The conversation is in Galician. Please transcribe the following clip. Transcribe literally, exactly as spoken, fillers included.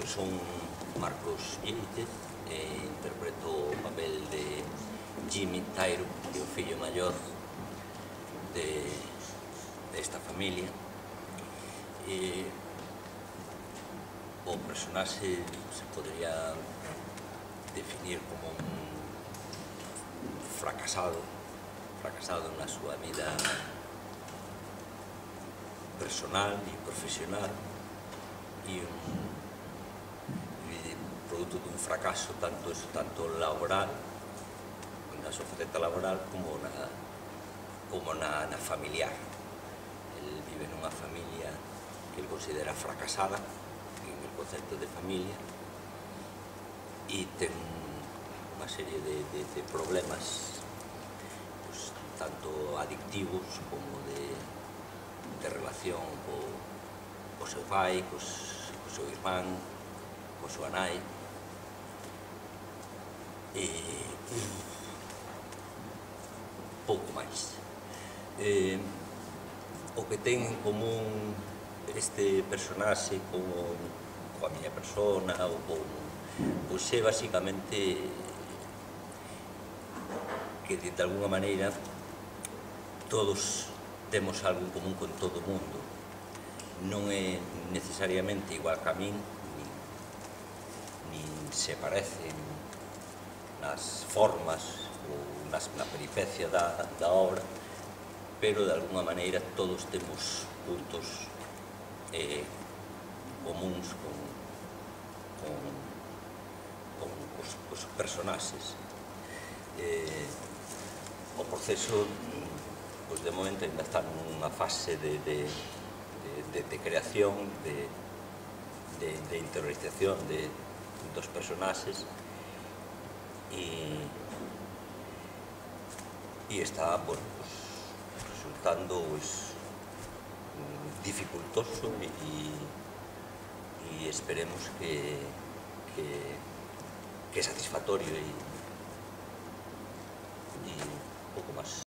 son Marcos Vieitez e interpreto o papel de Jimmy Tyro, que é o fillo maior de desta familia. E o personaxe se podría definir como un fracasado, fracasado na súa vida personal e profesional, e un produto dun fracaso tanto, tanto laboral, na súa faceta laboral, como na, como na, na familiar. El vive nunha familia que el considera fracasada, en el concepto de familia, e ten unha serie de, de, de problemas, pues, tanto adictivos como de, de relación co, co seu pai, cos, co seu irmán, co súa nai. E pouco máis. Eh, o que ten en común este personaxe con, coa miña persona ou con, pois é basicamente que de alguna maneira todos temos algo en común con todo o mundo. Non é necesariamente igual que a min, nin, nin se parecen nas formas ou nas, na peripecia da, da obra, pero de alguna maneira todos temos puntos eh, comuns con, con, con os, os personaxes. Eh, o proceso, pues, de momento ainda está nunha fase de, de, de, de creación, de, de, de interiorización de, dos personaxes, e, e está, bueno, pues, resultando, pues, dificultoso e, e esperemos que, que, que é satisfactorio e, e pouco máis.